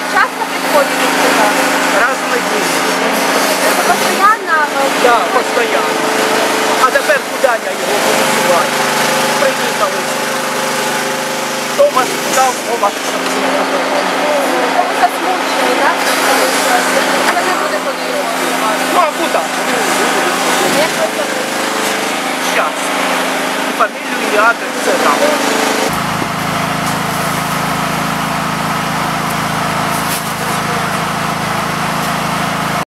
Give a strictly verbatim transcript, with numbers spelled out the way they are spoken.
часто приходите сюда? Раз в неділю. Это постоянно? Так, да, постійно. А тепер куди я його буду дівати? Приїхали. Томас дав, Томас. Ви засмучені, так? Це не буде ходити. Ну а куди? Як ви це? Щас. І фамілію, і адрес, все там.